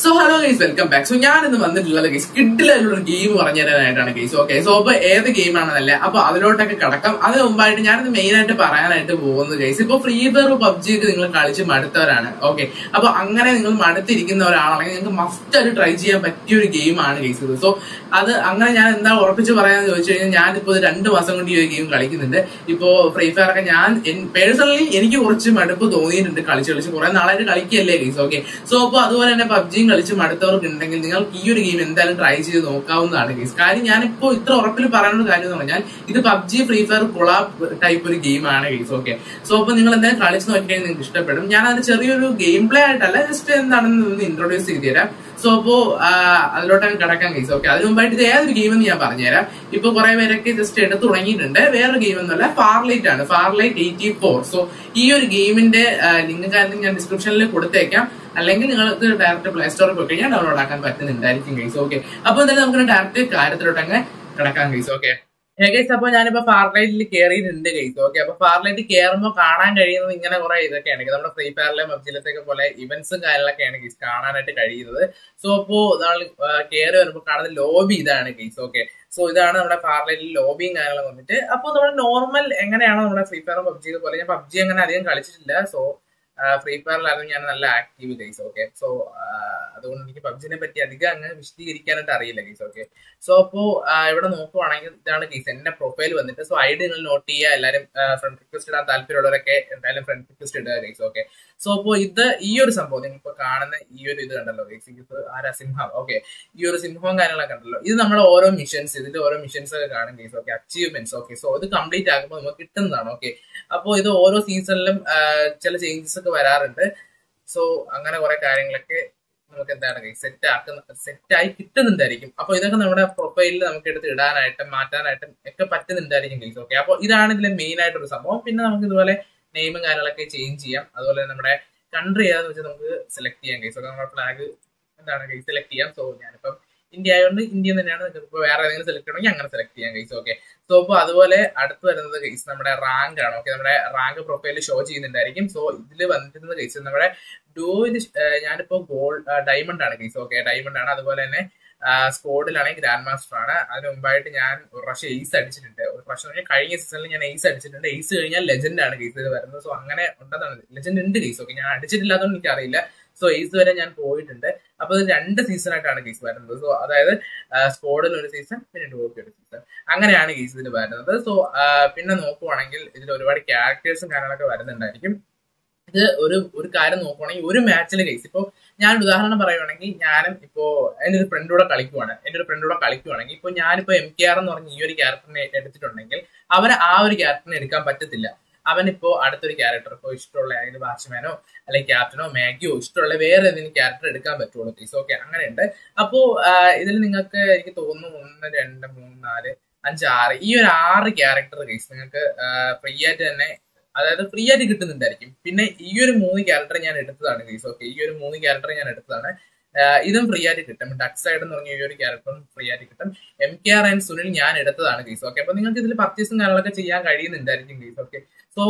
So hello guys, welcome back. So ഞാൻ ഇന്ന് വന്നിട്ടുള്ളത് ഗൈസ് കിഡിലുള്ള ഒരു ഗെയിം പറഞ്ഞു തരാനായിട്ടാണ് ഗൈസ്. ഓക്കെ, സോ അപ്പൊ ഏത് ഗെയിം ആണെന്നല്ലേ, അപ്പൊ അതിലോട്ടൊക്കെ കടക്കാം. അതിന് മുമ്പായിട്ട് ഞാനിത് മെയിൻ ആയിട്ട് പറയാനായിട്ട് പോകുന്നത് ഗൈസ്, ഇപ്പൊ ഫ്രീ ഫയർ പബ്ജി ഒക്കെ നിങ്ങൾ കളിച്ച് മടുത്തവരാണ്. ഓക്കെ, അപ്പൊ അങ്ങനെ നിങ്ങൾ മടുത്തിരിക്കുന്ന ഒരാളാണെങ്കിൽ നിങ്ങൾക്ക് മസ്റ്റ് ആയിട്ട് ട്രൈ ചെയ്യാൻ പറ്റിയ ഒരു ഗെയിമാണ് ഗൈസ് ഇത്. സോ അത് അങ്ങനെ ഞാൻ എന്താ ഉറപ്പിച്ച് പറയാന്ന് ചോദിച്ചു കഴിഞ്ഞാൽ, ഞാനിപ്പോ 2 മാസം കൊണ്ട് ഈ ഒരു ഗെയിം കളിക്കുന്നുണ്ട്. ഇപ്പോ ഫ്രീ ഫയർ ഒക്കെ ഞാൻ പേഴ്സണലി എനിക്ക് കുറച്ച് മടുപ്പ് തോന്നിയിട്ടുണ്ട് കളിച്ച് കുറെ നാളായിട്ട് കളിക്കല്ലേ ഗൈസ്. ഓക്കെ, സോ അപ്പൊ അതുപോലെ തന്നെ പബ്ജിയും കളിച്ച് മടുത്തവർക്ക് ഉണ്ടെങ്കിൽ നിങ്ങൾക്ക് ഈ ഒരു ഗെയിം എന്തായാലും ട്രൈ ചെയ്ത് നോക്കാവുന്നതാണ് ഗൈസ്. കാര്യം ഞാനിപ്പോ ഇത്ര ഉറപ്പിൽ പറയാനുള്ള കാര്യം എന്ന് പറഞ്ഞാൽ ഇത് PUBG Free Fire collab type ഒരു ഗെയിമാണ് ഗൈസ്. ഓക്കെ, സോ അപ്പൊ നിങ്ങൾ എന്തായാലും കളിച്ച് നോക്കിക്കഴിഞ്ഞാൽ നിങ്ങൾക്ക് ഇഷ്ടപ്പെടും. ഞാൻ അതിന് ചെറിയൊരു ഗെയിം പ്ലേ ആയിട്ടല്ല, ജസ്റ്റ് എന്താണെന്ന് ഒന്ന് ഇൻട്രൊഡ്യൂസ് ചെയ്ത് തരാം. സോ അപ്പോ അതിലോട്ടങ്ങ് കിടക്കാൻ ഗൈസ്. ഓക്കെ, അതിന് മുമ്പായിട്ട് ഇത് ഏതൊരു ഗെയിം എന്ന് ഞാൻ പറഞ്ഞുതരാം. ഇപ്പൊ കുറെ പേരൊക്കെ ജസ്റ്റ് എടുത്ത് തുടങ്ങിയിട്ടുണ്ട്. വേറൊരു ഗെയിം ഒന്നുമല്ല, ഫാർലൈറ്റ് ആണ്, ഫാർലൈറ്റ് 84. സോ ഈ ഒരു ഗെയിമിന്റെ ലിങ്ക് കാര്യത്തിൽ ഞാൻ ഡിസ്ക്രിപ്ഷനിൽ കൊടുത്തേക്കാം, അല്ലെങ്കിൽ നിങ്ങൾക്ക് ഡയറക്റ്റ് പ്ലേ സ്റ്റോറിൽ പോയി കഴിഞ്ഞാൽ ഡൗൺലോഡ് ആക്കാൻ പറ്റുന്നുണ്ടായിരിക്കും ഗൈസ്. ഓക്കെ, അപ്പൊ എന്തായാലും നമുക്ക് ഡയറക്റ്റ് കാര്യത്തിലോട്ട് അങ്ങ് കിടക്കാം ഗൈസ്. ഓക്കെ ഗൈസ്, അപ്പൊ ഞാനിപ്പോ ഫാർലൈറ്റിൽ കയറിയിട്ടുണ്ട് ഗൈസ്. ഓക്കെ, അപ്പൊ ഫാർലൈറ്റ് കയറുമ്പോൾ കാണാൻ കഴിയുന്നത് ഇങ്ങനെ കുറെ ഇതൊക്കെയാണ്. നമ്മുടെ ഫ്രീ ഫയറിലെ പബ്ജിലത്തെയൊക്കെ പോലെ ഇവന്റ്സും കാര്യങ്ങളൊക്കെയാണ് ഗൈസ് കാണാനായിട്ട് കഴിയുന്നത്. സോ അപ്പോ നമ്മൾ കയറി വരുമ്പോൾ കാണുന്ന ലോബി ഇതാണ് ഗൈസ്. ഓക്കെ, സോ ഇതാണ് നമ്മുടെ ഫാർലൈറ്റിൽ ലോബിയും കാര്യങ്ങളും വന്നിട്ട്. അപ്പൊ നമ്മുടെ നോർമൽ എങ്ങനെയാണോ നമ്മുടെ ഫ്രീ ഫയർ പബ്ജി പോലെ, ഞാൻ പബ്ജി അങ്ങനെ അധികം കളിച്ചിട്ടില്ല. സോ ഫ്രീ ഫയറിലായിരുന്നു ഞാൻ നല്ല ആക്റ്റീവ് ഗൈസ്. ഓക്കെ, സോ അതുകൊണ്ട് എനിക്ക് പബ്ജിനെ പറ്റി അധികം അങ്ങ് വിശദീകരിക്കാനായിട്ട് അറിയില്ല ഗൈസ്. ഓക്കെ, സോ അപ്പോ ഇവിടെ നോക്കുവാണെങ്കിൽ ഇതാണ് ഗൈസ് എന്റെ പ്രൊഫൈൽ വന്നിട്ട്. സോ ഐഡി നിങ്ങൾ നോട്ട് ചെയ്യുക. എല്ലാവരും ഫ്രണ്ട് റിക്വസ്റ്റ് ഇടാൻ താല്പര്യമുള്ളവരൊക്കെ എന്തായാലും ഫ്രണ്ട് റിക്വസ്റ്റ് ഇടുക ഗൈസ്. ഓക്കെ, സോ അപ്പോ ഇത് ഈ ഒരു സംഭവം നിങ്ങളിപ്പോ കാണുന്ന ഈ ഒരു ഇത് കണ്ടല്ലോ ഗൈസ്, ഇത് ആരാ സിംഹം. ഓക്കെ, ഈ ഒരു സിംഹവും കാര്യങ്ങളൊക്കെ കണ്ടല്ലോ, ഇത് നമ്മുടെ ഓരോ മിഷൻസ്, ഇതിന്റെ ഓരോ മിഷൻസ് ഒക്കെ കാണും guys. Okay, achievements. Okay, so ഇത് കംപ്ലീറ്റ് ആകുമ്പോൾ നമുക്ക് കിട്ടുന്നതാണ്. ഓക്കെ, അപ്പോ ഇത് ഓരോ സീസണിലും ചില ചേഞ്ചസ് ഒക്കെ വരാറുണ്ട്. സോ അങ്ങനെ കുറെ കാര്യങ്ങളൊക്കെ നമുക്ക് എന്താണ് സെറ്റായി കിട്ടുന്നുണ്ടായിരിക്കും. അപ്പൊ ഇതൊക്കെ നമ്മുടെ പ്രൊഫൈലിൽ നമുക്ക് എടുത്ത് ഇടാനായിട്ടും മാറ്റാനായിട്ടും ഒക്കെ പറ്റുന്നുണ്ടായിരിക്കും ഗൈസ്. ഓക്കെ, അപ്പൊ ഇതാണ് ഇതിലെ മെയിൻ ആയിട്ടൊരു സംഭവം. പിന്നെ നമുക്ക് ഇതുപോലെ നെയിമും കാര്യങ്ങളൊക്കെ ചേഞ്ച് ചെയ്യാം. അതുപോലെ നമ്മുടെ കൺട്രി ഏതാന്ന് വെച്ചാൽ നമുക്ക് സെലക്ട് ചെയ്യാം ഗൈസ്. ഓക്കെ, നമ്മുടെ ഫ്ലാഗ് എന്താണ് ഗൈസ് സെലക്ട് ചെയ്യാം. സോ ഞാനിപ്പം ഇന്ത്യ ആയതുകൊണ്ട് ഇന്ത്യ തന്നെയാണ്. നിങ്ങൾക്ക് വേറെ ഏതെങ്കിലും സെലക്ട് ചെയ്യണമെങ്കിൽ അങ്ങനെ സെലക്ട് ചെയ്യാം ഗൈസ്. ഓക്കെ, സോ അപ്പൊ അതുപോലെ അടുത്ത് വരുന്നത് ഗൈസ് നമ്മുടെ റാങ്ക് ആണ്. ഓക്കെ, നമ്മുടെ റാങ്ക് പ്രൊഫൈലിൽ ഷോ ചെയ്യുന്നുണ്ടായിരിക്കും. സോ ഇതിൽ വന്നിട്ടുള്ളത് ഗൈസ് നമ്മുടെ ഡോയിൽ ഞാനിപ്പോ ഡയമണ്ട് ആണ് ഗൈസ്. ഓക്കെ, ഡയമണ്ട് ആണ്. അതുപോലെ തന്നെ സ്കോഡിലാണെങ്കിൽ ഗ്രാൻഡ് മാസ്റ്റർ ആണ്. അതിന് മുമ്പായിട്ട് ഞാൻ ഒരു പ്രാവശ്യം എയ്സ് അടിച്ചിട്ടുണ്ട്. ഒരു പ്രാവശ്യം കഴിഞ്ഞ സീസണിൽ ഞാൻ എയ്സ് അടിച്ചിട്ടുണ്ട്. എയ്സ് കഴിഞ്ഞാൽ ലെജൻഡ് ആണ് ഗൈസ് ഇത് വരുന്നത്. സോ അങ്ങനെ ഉണ്ടെന്നാണ്, ലെജൻഡ് ഉണ്ട് ഗൈസ്. ഓക്കെ, ഞാൻ അടിച്ചിട്ടില്ലാത്തതുകൊണ്ട് എനിക്കറിയില്ല. സോ എയ്സ് വരെ ഞാൻ പോയിട്ടുണ്ട്. അപ്പൊ ഇത് 2 സീസൺ ആയിട്ടാണ് ഗെയ്സ് വരുന്നത്. സോ അതായത് സ്കോഡിൽ ഒരു സീസൺ, പിന്നെ ഡുവോക്ക് ഒരു സീസൺ, അങ്ങനെയാണ് ഗെയ്സ് ഇതിൽ വരുന്നത്. സോ പിന്നെ നോക്കുവാണെങ്കിൽ ഇതിൽ ഒരുപാട് ക്യാരക്ടേഴ്സും കാര്യങ്ങളൊക്കെ വരുന്നുണ്ടായിരിക്കും. ഇത് ഒരു കാര്യം നോക്കുവാണെങ്കിൽ ഒരു മാച്ചിൽ ഗെയ്സ്, ഇപ്പൊ ഞാൻ ഉദാഹരണം പറയുവാണെങ്കിൽ, ഞാനും ഇപ്പോ എന്റെ ഒരു ഫ്രണ്ടിലൂടെ കളിക്കുവാണെങ്കിൽ ഇപ്പൊ ഞാനിപ്പോ MKR എന്ന് പറഞ്ഞ ഈ ഒരു ക്യാരക്ടറിനെ എടുത്തിട്ടുണ്ടെങ്കിൽ അവന് ആ ഒരു ക്യാരക്ടറിനെ എടുക്കാൻ പറ്റത്തില്ല. അവനിപ്പോ അടുത്തൊരു ക്യാരക്ടർ, ഇപ്പൊ ഇഷ്ടമുള്ള ഏതെങ്കിലും ബാറ്റ്സ്മാനോ അല്ലെങ്കിൽ ക്യാപ്റ്റനോ മാഗിയോ ഇഷ്ടമുള്ള വേറെ ഏതെങ്കിലും ക്യാരക്ടർ എടുക്കാൻ പറ്റുള്ളൂ ഗൈസ്. ഓക്കെ, അങ്ങനെയുണ്ട്. അപ്പോ ഇതിൽ നിങ്ങൾക്ക് എനിക്ക് തോന്നുന്നു 1 2 3 4 5 6 ഈ ഒരു 6 ക്യാരക്ടർ ഗൈസ് നിങ്ങൾക്ക് ഫ്രീ ആയിട്ട് തന്നെ, അതായത് ഫ്രീ ആയിട്ട് കിട്ടുന്നുണ്ടായിരിക്കും. പിന്നെ ഈ ഒരു 3 ക്യാരക്ടർ ഞാൻ എടുത്തതാണ് ഗൈസ്. ഓക്കെ, ഈ ഒരു 3 ക്യാരക്ടർ ഞാൻ എടുത്തതാണ്. ഇതും ഫ്രീ ആയിട്ട് കിട്ടും. ഡക്ക് സൈഡ് എന്ന് പറഞ്ഞ ഈ ഒരു ക്യാരക്ടറും ഫ്രീ ആയിട്ട് കിട്ടും. MKR ആൻഡ് സുനിൽ ഞാൻ എടുത്തതാണ് ഗൈസ്. ഓക്കെ, അപ്പൊ നിങ്ങൾക്ക് ഇതിൽ പർച്ചേസും കാര്യങ്ങളൊക്കെ ചെയ്യാൻ കഴിയുന്നുണ്ടായിരിക്കും ഗൈസ്. ഓക്കെ, സോ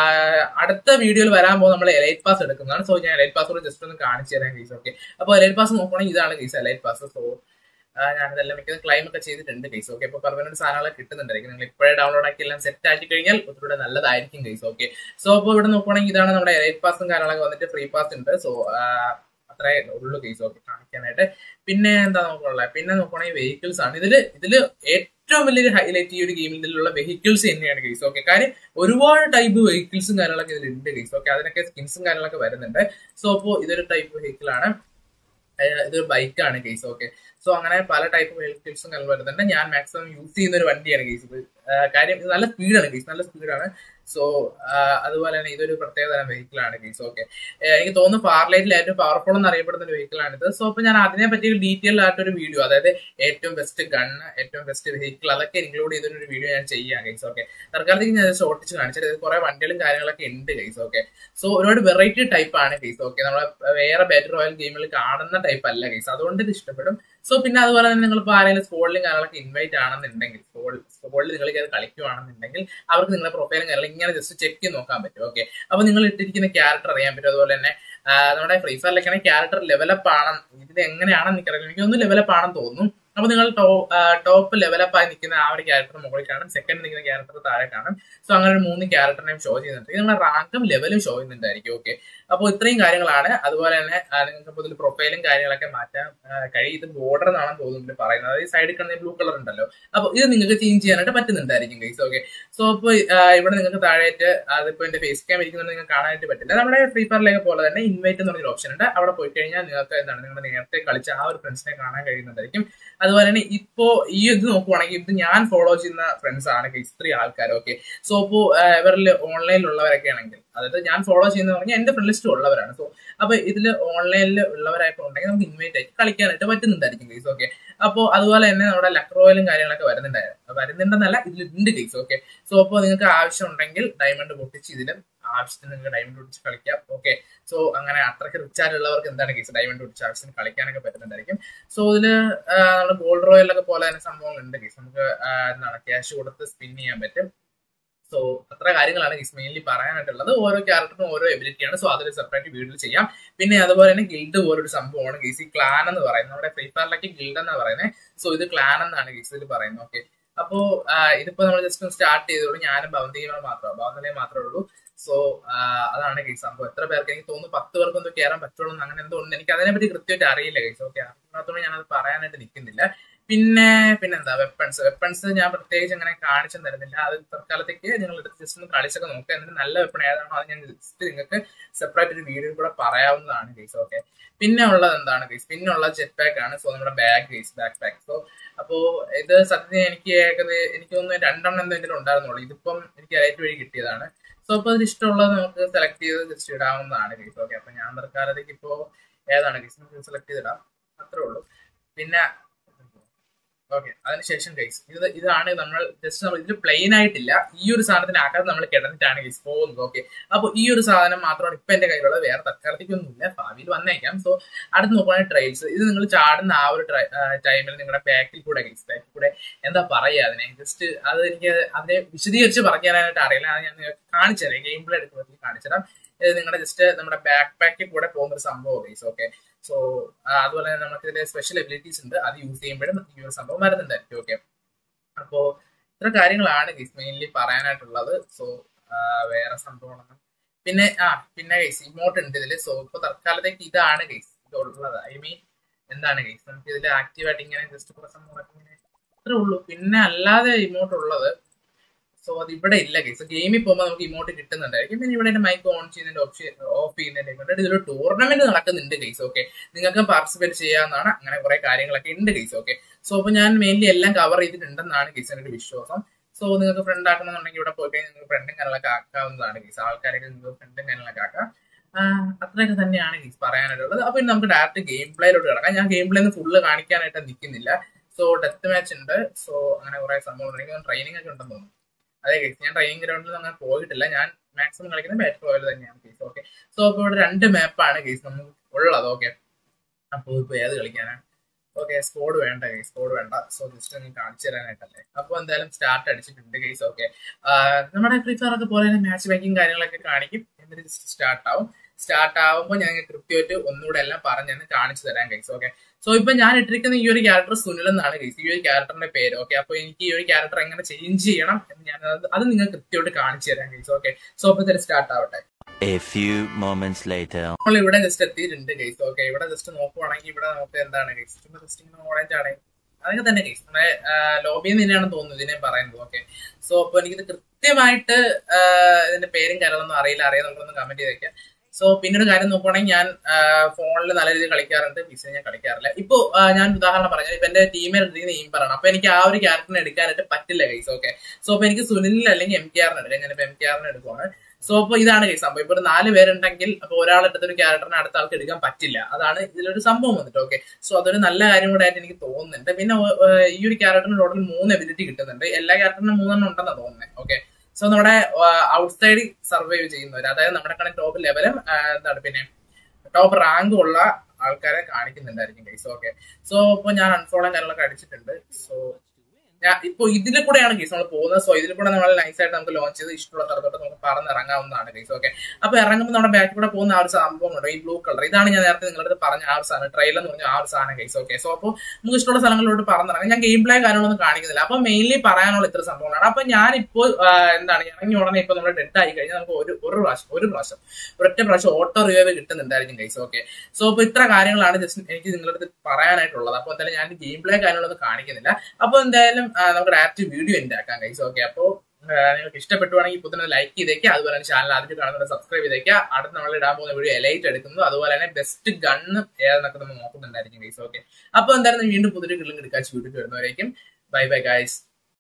അടുത്ത വീഡിയോയിൽ വരാൻ പോകുമ്പോൾ നമ്മൾ എലൈറ്റ് പാസ് എടുക്കുന്നതാണ്. സോ ഞാൻ എലൈറ്റ് പാസ് കൂടെ ജസ്റ്റ് ഒന്ന് കാണിച്ചു തരാം ഗൈസ്. ഓക്കെ, അപ്പൊ എലൈറ്റ് പാസ് നോക്കുകയാണെങ്കിൽ ഇതാണ് ഗൈസ് എലൈറ്റ് പാസ്. സോ ഞാനിതെല്ലാം മിക്കതും ക്ലൈം ഒക്കെ ചെയ്തിട്ടുണ്ട് ഗൈസ്. ഓക്കെ, അപ്പൊ പെർമനന്റ് സാധനങ്ങളൊക്കെ കിട്ടുന്നുണ്ടായിരിക്കും. നിങ്ങൾ ഇപ്പോഴേ ഡൗൺലോഡ് ആക്കി എല്ലാം സെറ്റ് ആക്കി കഴിഞ്ഞാൽ ഒത്തിരി നല്ലതായിരിക്കും ഗൈസ്. ഓക്കെ, സോ അപ്പോൾ ഇവിടെ നോക്കുകയാണെങ്കിൽ ഇതാണ് നമ്മുടെ എലൈറ്റ് പാസും കാര്യങ്ങളൊക്കെ വന്നിട്ട് ഫ്രീ പാസ് ഉണ്ട്. സോ അത്രേ ഉള്ളൂ ഗൈസ്. ഓക്കെ, കാണിക്കാനായിട്ട്. പിന്നെ എന്താ നോക്കാനുള്ളത്, പിന്നെ നോക്കുകയാണെങ്കിൽ വെഹിക്കിൾസ് ആണ്. ഇതില് ഏറ്റവും വലിയൊരു ഹൈലൈറ്റ് ഈ ഒരു ഗെയിമിലുള്ള വെഹിക്കിൾസ് തന്നെയാണ് ഗൈസ്. ഓക്കെ, കാര്യം ഒരുപാട് ടൈപ്പ് വെഹിക്കിൾസും കാര്യങ്ങളൊക്കെ ഇതിലുണ്ട് ഗൈസ്. ഓക്കെ, അതിനൊക്കെ സ്കിൻസും കാര്യങ്ങളൊക്കെ വരുന്നുണ്ട്. സോ അപ്പോൾ ഇതൊരു ടൈപ്പ് വെഹിക്കിൾ ആണ്, ഇതൊരു ബൈക്കാണ് ഗൈസ്. ഓക്കെ, സോ അങ്ങനെ പല ടൈപ്പ് വെഹിക്കിൾസും കാര്യങ്ങൾ വരുന്നുണ്ട്. ഞാൻ മാക്സിമം യൂസ് ചെയ്യുന്ന ഒരു വണ്ടിയാണ് ഗൈസ് ഇത്. കാര്യം ഇത് നല്ല സ്പീഡാണ് ഗൈസ്, നല്ല സ്പീഡാണ്. സോ അതുപോലെ തന്നെ ഇതൊരു പ്രത്യേക തരം വെഹിക്കിൾ ആണ് ഗൈസ്. ഓക്കെ, എനിക്ക് തോന്നുന്നു ഫാർലൈറ്റിൽ ഏറ്റവും പവർഫുൾ എന്ന് അറിയപ്പെടുന്ന ഒരു വെഹിക്കിൾ ആണിത്. സോ അപ്പൊ ഞാൻ അതിനെ പറ്റി ഡീറ്റെയിൽ ആയിട്ടൊരു വീഡിയോ, അതായത് ഏറ്റവും ബെസ്റ്റ് ഗണ്ണ്, ഏറ്റവും ബെസ്റ്റ് വെഹിക്കിൾ, അതൊക്കെ ഇൻക്ലൂഡ് ചെയ്തൊരു വീഡിയോ ഞാൻ ചെയ്യാം ഗൈസ്. ഓക്കെ, തൽക്കാലത്തേക്ക് ഞാൻ ഓട്ടിച്ച് കാണിച്ചത് കുറെ വണ്ടികളും കാര്യങ്ങളൊക്കെ ഉണ്ട് ഗൈസ്. ഓക്കെ, സോ ഒരുപാട് വെറൈറ്റി ടൈപ്പ് ആണ് ഗൈസ്. ഓക്കെ, നമ്മളെ വേറെ ബാറ്റിൽ റോയൽ ഗെയിമിൽ കാണുന്ന ടൈപ്പ് അല്ല ഗൈസ്, അതുകൊണ്ട് ഇത് ഇഷ്ടപ്പെടും. സോ പിന്നെ അതുപോലെ തന്നെ നിങ്ങൾ ഇപ്പോൾ ആരെങ്കിലും സ്കോഡിലും കാര്യങ്ങളൊക്കെ ഇൻവൈറ്റ് ആണെന്നുണ്ടെങ്കിൽ, സ്കോഡിൽ നിങ്ങൾ കളിക്കുവാണെന്നുണ്ടെങ്കിൽ അവർക്ക് നിങ്ങളുടെ പ്രൊഫൈലും കാര്യങ്ങളും ഇങ്ങനെ ജസ്റ്റ് ചെക്ക് ചെയ്ത് നോക്കാൻ പറ്റും. ഓക്കെ, അപ്പൊ നിങ്ങൾ ഇട്ടിരിക്കുന്ന ക്യാരക്ടർ അറിയാൻ പറ്റും. അതുപോലെ തന്നെ നമ്മുടെ ഫ്രീ ഫയറിലൊക്കെ ക്യാരക്ടർ ലെവലപ്പ് ആണ്. ഇത് എങ്ങനെയാണെന്ന് എനിക്കറിയില്ല, എനിക്കൊന്ന് ലെവലപ്പ് ആണെന്ന് തോന്നുന്നു. അപ്പൊ നിങ്ങൾ ടോപ്പ് ലെവലപ്പ് ആയി നിൽക്കുന്ന ആ ഒരു ക്യാരക്ടർ മുകളിൽ കാണും, സെക്കൻഡ് നിൽക്കുന്ന ക്യാരക്ടർ താഴെ കാണും. സോ അങ്ങനെ ഒരു 3 ക്യാരക്ടറിനെയും ഷോ ചെയ്യുന്നുണ്ട്. നിങ്ങളുടെ റാങ്കും ലെവലും ഷോ ചെയ്യുന്നുണ്ടായിരിക്കും. ഓക്കെ, അപ്പോൾ ഇത്രയും കാര്യങ്ങളാണ്. അതുപോലെ തന്നെ നിങ്ങൾക്ക് ഇതിൽ പ്രൊഫൈലും കാര്യങ്ങളൊക്കെ മാറ്റാൻ കഴിയും. ഇത് ബോർഡർ എന്നാണെന്ന് തോന്നുന്നുണ്ട് പറയുന്നത്, അതായത് സൈഡിൽ കാണുന്ന ബ്ലൂ കളർ ഉണ്ടല്ലോ, അപ്പൊ ഇത് നിങ്ങൾക്ക് ചേഞ്ച് ചെയ്യാനായിട്ട് പറ്റുന്നുണ്ടായിരിക്കും ഗൈസ്. ഓക്കെ, സോ അപ്പോൾ ഇവിടെ നിങ്ങൾക്ക് താഴെയായിട്ട് അതിപ്പോ എന്റെ ഫേസ് ക്യാം ഇരിക്കുന്നത് നിങ്ങൾക്ക് കാണാനായിട്ട് പറ്റില്ല. നമ്മുടെ ഫ്രീ ഫയറിലേക്ക് പോലെ തന്നെ ഇൻവൈറ്റ് എന്ന് പറഞ്ഞൊരു ഓപ്ഷൻ ഉണ്ട്. അവിടെ പോയി കഴിഞ്ഞാൽ നിങ്ങൾക്ക് എന്താണ് നിങ്ങളുടെ നേരത്തെ കളിച്ച ആ ഒരു ഫ്രണ്ട്സിനെ കാണാൻ കഴിയുന്നുണ്ടായിരിക്കും. അതുപോലെ തന്നെ ഇപ്പോ ഈ ഇത് നോക്കുവാണെങ്കിൽ ഇത് ഞാൻ ഫോളോ ചെയ്യുന്ന ഫ്രണ്ട്സ് ആണ് ഗൈസ്, 3 ആൾക്കാർ. ഓക്കെ, സോ അപ്പോ ഇവരിൽ ഓൺലൈനിലുള്ളവരൊക്കെ ആണെങ്കിൽ, അതായത് ഞാൻ ഫോളോ ചെയ്യുന്ന പറഞ്ഞാൽ എന്റെ ഫ്രണ്ട് ലിസ്റ്റ് ഉള്ളവരാണ്. സോ അപ്പൊ ഇതിൽ ഓൺലൈനിൽ ഉള്ളവരായിട്ട് ഉണ്ടെങ്കിൽ നമുക്ക് ഇൻവൈറ്റ് ആയിട്ട് കളിക്കാനായിട്ട് പറ്റുന്നുണ്ടായിരിക്കും ഗൈസ്. ഓക്കെ, അപ്പോ അതുപോലെ തന്നെ നമ്മുടെ ലക്രോയിലും കാര്യങ്ങളൊക്കെ വരുന്നുണ്ടെന്നല്ല, ഇതിലുണ്ട് ഗൈസ്. ഓക്കെ, സോ അപ്പോൾ നിങ്ങൾക്ക് ആവശ്യം ഉണ്ടെങ്കിൽ ഡയമണ്ട് പൊട്ടിച്ച് ഇതിലും ആവശ്യത്തിന് നിങ്ങൾക്ക് ഡയമണ്ട് പൊട്ടിച്ച് കളിക്കാം. ഓക്കെ, സോ അങ്ങനെ അത്രയ്ക്ക് റിച്ച് ആയിട്ടുള്ളവർക്ക് എന്താണ് കേസ് ഡയമണ്ട് പൊട്ടിച്ച് ആവശ്യത്തിന് കളിക്കാനൊക്കെ പറ്റുന്നുണ്ടായിരിക്കും. സോ ഇതില് നമ്മുടെ ഗോൾഡ് റോയലൊക്കെ പോലെ തന്നെ സംഭവങ്ങളുണ്ട് കേസ്, നമുക്ക് എന്താണ് ക്യാഷ് കൊടുത്ത് സ്പിൻ ചെയ്യാൻ പറ്റും. സോ അത്ര കാര്യങ്ങളാണ് ഗീസ് മെയിൻലി പറയാനായിട്ടുള്ളത്. ഓരോ ക്യാരക്ടറിനും ഓരോ എബിലിറ്റിയാണ്. സോ അതൊരു സെപ്പറേറ്റ് വീഡിയോ ചെയ്യാം. പിന്നെ അതുപോലെ തന്നെ ഗിൽഡ് പോലൊരു സംഭവമാണ് ഗീസ് ഈ ക്ലാൻ എന്ന് പറയുന്നത്. നമ്മുടെ ഫ്രീ ഫയറിലൊക്കെ ഗിൽഡ് എന്നാണ് പറയുന്നത്. സോ ഇത് ക്ലാൻ എന്നാണ് ഗീസ് ഇതിൽ പറയുന്നത്. ഓക്കെ, അപ്പോ ഇതിപ്പോ നമ്മൾ ജസ്റ്റ് സ്റ്റാർട്ട് ചെയ്തോളൂ. ഞാനും ഭവന്തികൾ മാത്രമേ ഉള്ളൂ. സോ അതാണ് ഗൈസ് സംഭവം. എത്ര പേർക്ക് എനിക്ക് തോന്നുന്നു 10 പേർക്ക് എന്തോ കയറാൻ പറ്റുള്ളൂ അങ്ങനെ എന്തോ ഉണ്ട്. എനിക്ക് അതിനെപ്പറ്റി കൃത്യമായിട്ട് അറിയില്ല ഗൈസ്. ഓക്കെ, അതിനകത്തോടെ ഞാനത് പറയാനായിട്ട് നിൽക്കുന്നില്ല. പിന്നെന്താ വെപ്പൺസ് ഞാൻ പ്രത്യേകിച്ച് അങ്ങനെ കാണിച്ചു തരുന്നില്ല. അത് തൽക്കാലത്തേക്ക് നിങ്ങൾ ജസ്റ്റ് ഒന്ന് കളിച്ചൊക്കെ നോക്കുക. എന്നിട്ട് നല്ല വെപ്പൺ ഏതാണോ അത് ഞാൻ ജസ്റ്റ് നിങ്ങൾക്ക് സെപ്പറേറ്റ് ഒരു വീഡിയോ കൂടെ പറയാവുന്നതാണ് ഗൈസ്. ഓക്കെ, പിന്നെ ഉള്ളത് എന്താണ് ഗൈസ്, പിന്നെ ഉള്ളത് ജെറ്റ് പാക്ക് ആണ്. സോ നമ്മുടെ ബാക്ക് പാക്ക്. സോ അപ്പോ ഇത് സത്യത്തിൽ എനിക്ക് തോന്നുന്നു 2 എണ്ണം എന്തോ ഇതിൽ ഉണ്ടായിരുന്നുള്ളൂ. ഇതിപ്പം എനിക്ക് റേറ്റ് വഴി കിട്ടിയതാണ്. സോ അപ്പൊ അതിൽ ഇഷ്ടമുള്ളത് നമുക്ക് സെലക്ട് ചെയ്ത് ജസ്റ്റ് ഇടാവുന്നതാണ് ഗൈസ്. ഓക്കെ, അപ്പൊ ഞാൻ തൽക്കാലത്തേക്ക് ഇപ്പോ ഏതാണ് ഗൈസ് നമുക്ക് സെലക്ട് ചെയ്തിടാം, അത്രേ ഉള്ളൂ. പിന്നെ ഓക്കെ, അതിനുശേഷം ഗൈസ് ഇതാണ് നമ്മൾ ജസ്റ്റ് നമ്മൾ ഇതിൽ പ്ലെയിൻ ആയിട്ടില്ല, ഈ ഒരു സാധനത്തിനകത്ത് നമ്മൾ കിടന്നിട്ടാണ് ഗൈസ് പോകുന്നത്. ഓക്കെ, അപ്പൊ ഈ ഒരു സാധനം മാത്രമാണ് ഇപ്പൊ എന്റെ കയ്യിലുള്ളത്. വേറെ തൽക്കാലത്തേക്കൊന്നുമില്ല, ഭാവിയിൽ വന്നേക്കാം. സോ അടുത്ത് നോക്കുകയാണെങ്കിൽ ട്രയൽസ്, ഇത് നിങ്ങൾ ചാടുന്ന ആ ഒരു ടൈമിൽ നിങ്ങളുടെ ബാക്കിൽ കൂടെ എന്താ പറയാ അതിനെ, ജസ്റ്റ് അത് എനിക്ക് അതിനെ വിശദീകരിച്ച് പറഞ്ഞു തരാനായിട്ട് അറിയില്ല. അത് ഞാൻ നിങ്ങൾക്ക് കാണിച്ചു തരാം, ഗെയിം പ്ലേ എടുക്കുമ്പോൾ കാണിച്ചു തരാം. ഇത് നിങ്ങളുടെ ജസ്റ്റ് നമ്മുടെ ബാക്ക് പാക്കിൽ കൂടെ പോകുന്ന ഒരു സംഭവം ഗൈസ്. ഓക്കെ, സോ അതുപോലെ തന്നെ നമുക്ക് ഇതിന്റെ സ്പെഷ്യൽ എബിലിറ്റീസ് ഉണ്ട്, അത് യൂസ് ചെയ്യുമ്പോഴും ഈ ഒരു സംഭവം വരുന്നുണ്ടായിരിക്കും. ഓക്കെ, അപ്പോ ഇത്ര കാര്യങ്ങളാണ് ഗൈസ് മെയിൻലി പറയാനായിട്ടുള്ളത്. സോ വേറെ സംഭവമാണ് പിന്നെ ഗൈസ് ഇമോട്ട് ഉണ്ട് ഇതില്. സോ ഇപ്പൊ തൽക്കാലത്തേക്ക് ഇതാണ് ഗൈസ് ഇതുള്ളത്. ഐ മീൻ എന്താണ് ഗൈസ് നമുക്ക് ഇതിൽ ആക്റ്റീവായിട്ട് ഇങ്ങനെ ജസ്റ്റ് കുറച്ച് ഇങ്ങനെ അത്രേ ഉള്ളൂ. പിന്നെ അല്ലാതെ ഇമോട്ട് ഉള്ളത് സോ അത് ഇവിടെ ഇല്ല ഗൈസ്. ഗെയിമിൽ പോകുമ്പോൾ നമുക്ക് ഇമോട്ട് കിട്ടുന്നുണ്ടായിരിക്കും. പിന്നെ ഇവിടെ മൈക്ക് ഓൺ ചെയ്യുന്നതിന്റെ ഓപ്ഷൻ ഓഫ് ചെയ്യുന്നതിന്റെ ഇതിലൊരു ടൂർണമെന്റ് നടക്കുന്നുണ്ട് ഗൈസ്. ഓക്കെ, നിങ്ങൾക്ക് പാർട്ടിസിപ്പേറ്റ് ചെയ്യാവുന്നതാണ്. അങ്ങനെ കുറെ കാര്യങ്ങളൊക്കെ ഉണ്ട് ഗൈസ്. ഓക്കെ, സോ അപ്പൊ ഞാൻ മെയിൻലി എല്ലാം കവർ ചെയ്തിട്ടുണ്ടെന്നാണ് ഗൈസ് എന്റെ ഒരു വിശ്വാസം. സോ നിങ്ങൾക്ക് ഫ്രണ്ട് ആക്കണമെന്നുണ്ടെങ്കിൽ ഇവിടെ പോയി കഴിഞ്ഞാൽ നിങ്ങൾക്ക് ഫ്രണ്ടും കാര്യങ്ങളൊക്കെ ആക്കാവുന്നതാണ് ഗൈസ്. ആൾക്കാരൊക്കെ നിങ്ങൾക്ക് ഫ്രണ്ടും കാര്യങ്ങളൊക്കെ ആക്കാം. അത്രയൊക്കെ തന്നെയാണ് ഗൈസ് പറയാനായിട്ടുള്ളത്. അപ്പൊ ഇനി നമുക്ക് ഡയറക്റ്റ് ഗെയിം പ്ലേയിലോട്ട് കിടക്കാം. ഞാൻ ഗെയിം പ്ലേ ഫുള്ള് കാണിക്കാനായിട്ട് നിൽക്കുന്നില്ല. സോ ഡെത്ത് മാച്ച് ഉണ്ട്. സോ അങ്ങനെ കുറെ സംഭവം ട്രെയിനിങ് ഒക്കെ ഉണ്ടെന്ന് തോന്നുന്നു. അതെ ഗൈസ്, ഞാൻ ട്രെയിനിങ് ഗ്രൗണ്ടിൽ അങ്ങനെ പോയിട്ടില്ല. ഞാൻ മാക്സിമം കളിക്കുന്നത് ബാറ്റർ റോയൽ തന്നെയാണ് ഗൈസ്. ഓക്കെ, സോ അപ്പൊ ഇവിടെ 2 മാപ്പാണ് ഗൈസ് നമുക്ക് ഉള്ളത്. ഓക്കെ, അപ്പൊ ഇപ്പൊ ഏത് കളിക്കാനാണ്? ഓക്കെ, സ്കോഡ് വേണ്ട ഗൈസ്, സ്കോഡ് വേണ്ട. സോ ജസ്റ്റ് ഒന്ന് കാണിച്ചു തരാനായിട്ടല്ലേ. അപ്പൊ എന്തായാലും സ്റ്റാർട്ട് അടിച്ചിട്ടുണ്ട് ഗൈസ്. ഓക്കെ, നമ്മുടെ ഫ്രീ ഫയർ ഒക്കെ പോലെ തന്നെ മാച്ച് മേക്കിംഗ് കാര്യങ്ങളൊക്കെ കാണിക്കും. എന്നിട്ട് ജസ്റ്റ് സ്റ്റാർട്ട് ആവുമ്പോൾ ഞാൻ കൃത്യമായിട്ട് ഒന്നുകൂടെ എല്ലാം പറഞ്ഞെന്ന് കാണിച്ചു തരാം ഗൈസ്. ഓക്കെ, സോ ഇപ്പൊ ഞാൻ ഇട്ടിരിക്കുന്ന ഈ ഒരു ക്യാരക്ടർ സുനിൽ എന്നാണ് ഗൈസ്, ഈ ഒരു ക്യാരക്ടറിന്റെ പേര്. ഓക്കെ, അപ്പൊ എനിക്ക് ഈ ഒരു ക്യാരക്ടർ എങ്ങനെ ചേഞ്ച് ചെയ്യണം എന്ന് ഞാൻ അത് നിങ്ങൾ കൃത്യമായിട്ട് കാണിച്ചു തരാം ഗൈസ്. ഓക്കെ, സോ അപ്പൊ ഇതിൽ സ്റ്റാർട്ട് ആവട്ടെ. നമ്മൾ ഇവിടെ ജസ്റ്റ് എത്തിയിട്ടുണ്ട് ഗൈസ്. ഓക്കെ, ഇവിടെ ജസ്റ്റ് നോക്കുവാണെങ്കിൽ ഇവിടെ നമുക്ക് എന്താണ് ഗൈസ് ജസ്റ്റ് ഓറഞ്ച് ആണ് അതൊക്കെ തന്നെ ഗൈസ്. നമ്മുടെ ലോബിയിൽ തന്നെയാണ് തോന്നുന്നത് ഇതിനെ പറയുന്നത്. ഓക്കെ, സോ അപ്പൊ എനിക്കിത് കൃത്യമായിട്ട് ഇതിന്റെ പേരും കാര്യങ്ങളൊന്നും അറിയാം, നമ്മളൊന്ന് കമന്റ് ചെയ്തേക്കാം. സോ പിന്നെ ഒരു കാര്യം നോക്കുവാണെങ്കിൽ ഞാൻ ഫോണിൽ നല്ല രീതിയിൽ കളിക്കാറുണ്ട്, പിസിയിൽ ഞാൻ കളിക്കാറില്ല. ഇപ്പൊ ഞാൻ ഉദാഹരണം പറഞ്ഞാൽ ഇപ്പൊ എന്റെ ടീമിൽ എടുത്തിരിക്കുന്ന പറയണം, അപ്പൊ എനിക്ക് ആ ഒരു ക്യാരക്ടറിനെ എടുക്കാനായിട്ട് പറ്റില്ല ഗൈസ്. ഓക്കെ, സോ അപ്പൊ എനിക്ക് സുനിലിൽ അല്ലെങ്കിൽ MKR എടുക്കാം. ഞാനിപ്പോ MKR എടുക്കുവാണ്. സോ അപ്പൊ ഇതാണ് ഗൈസ് സംഭവം. ഇപ്പൊ 4 പേരുണ്ടെങ്കിൽ അപ്പൊ ഒരാളെടുത്ത ഒരു ക്യാരക്ടറിനെ അടുത്ത ആൾക്ക് എടുക്കാൻ പറ്റില്ല. അതാണ് ഇതിലൊരു സംഭവം വന്നിട്ട്. ഓക്കെ, സോ അതൊരു നല്ല കാര്യം കൂടെ ആയിട്ട് എനിക്ക് തോന്നുന്നുണ്ട്. പിന്നെ ഈ ഒരു ക്യാരക്ടറിന് ടോട്ടൽ 3 എബിലിറ്റി കിട്ടുന്നുണ്ട്. എല്ലാ ക്യാരക്ടറിനും 3 എണ്ണം ഉണ്ടെന്നാണ് തോന്നുന്നത്. ഓക്കെ, സോ നമ്മുടെ ഔട്ട്സൈഡ് സർവൈവ് ചെയ്യുന്നവർ, അതായത് നമ്മുടെ കണക്ക് ടോപ്പ് ലെവലും എന്താണ് പിന്നെ ടോപ്പ് റാങ്കും ഉള്ള ആൾക്കാരെ കാണിക്കുന്നുണ്ടായിരിക്കും ഗൈസ്. ഓക്കെ, സോ ഇപ്പൊ ഞാൻ അൺഫോളോ കാര്യങ്ങളൊക്കെ അടിച്ചിട്ടുണ്ട്. സോ ഞാൻ ഇപ്പൊ ഇതിൽ കൂടെയാണ് കേസ് നമ്മൾ പോകുന്നത്. സോ ഇതിൽ കൂടെ നമ്മൾ നൈസായിട്ട് നമുക്ക് ലോഞ്ച് ചെയ്ത് ഇഷ്ടമുള്ള സ്ഥലത്തോട്ട് നമുക്ക് പറന്നിറങ്ങാവുന്നതാണ് കേസ്. ഓക്കെ, അപ്പൊ ഇറങ്ങുമ്പോൾ നമ്മുടെ ബാക്കിൽ കൂടെ പോകുന്ന ആ ഒരു സംഭവം ഉണ്ടോ, ഈ ബ്ലൂ കളർ, ഇതാണ് ഞാൻ നേരത്തെ നിങ്ങളുടെ പറഞ്ഞ ആ ഒരു സാധനം, ട്രെയിലർ എന്ന് പറഞ്ഞ ആ ഒരു സാധനം കേസ്. ഓക്കെ, സോ അപ്പോൾ നമുക്ക് ഇഷ്ടമുള്ള സ്ഥലങ്ങളിലോട്ട് പറന്നിറങ്ങാം. ഞാൻ ഗെയിം പ്ലേ കാര്യങ്ങളൊന്നും കാണിക്കുന്നില്ല. അപ്പൊ മെയിൻലി പറയാനുള്ള ഇത്ര സംഭവങ്ങളാണ്. അപ്പൊ ഞാനിപ്പോൾ എന്താണ് ഇറങ്ങി ഉടനെ ഇപ്പൊ നമ്മൾ ഡെഡ് ആയി കഴിഞ്ഞാൽ നമുക്ക് ഒരൊറ്റ പ്രാവശ്യം ഓട്ടോ റിവൈവ് കിട്ടുന്നുണ്ടായിരിക്കും ഗൈസ്. ഓക്കെ, സോ അപ്പൊ ഇത്ര കാര്യങ്ങളാണ് ജസ്റ്റ് എനിക്ക് നിങ്ങളുടെ പറയാനായിട്ടുള്ളത്. അപ്പൊ എന്തായാലും ഞാൻ ഗെയിം പ്ലേ കാര്യങ്ങളൊന്നും കാണിക്കുന്നില്ല. അപ്പൊ എന്തായാലും നമുക്ക് ഡയറക്റ്റ് വീഡിയോ എൻഡ് ആക്കാം ഗൈസ്. ഓക്കെ, അപ്പൊ നിങ്ങൾക്ക് ഇഷ്ടപ്പെട്ടുവാണെങ്കിൽ ഇപ്പോൾ തന്നെ ലൈക്ക് ചെയ്തേക്കുക. അതുപോലെ തന്നെ ചാനൽ ആദ്യം കാണുന്നത് സബ്സ്ക്രൈബ് ചെയ്തേക്കുക. അടുത്ത് നമ്മൾ ഇടാൻ പോകുന്ന വീഡിയോ എലൈറ്റ് എടുക്കുന്നു, അതുപോലെ തന്നെ ബെസ്റ്റ് ഗണ്ണ് ഏതെന്നൊക്കെ നമ്മൾ നോക്കുന്നുണ്ടായിരിക്കും ഗൈസ്. ഓക്കെ, അപ്പൊ എന്തായാലും വീണ്ടും പുതിയൊരു കിള്ളും എടുക്കാൻ വീഡിയോ വരുന്നവരേക്കും ബൈ ബൈ ഗൈസ്.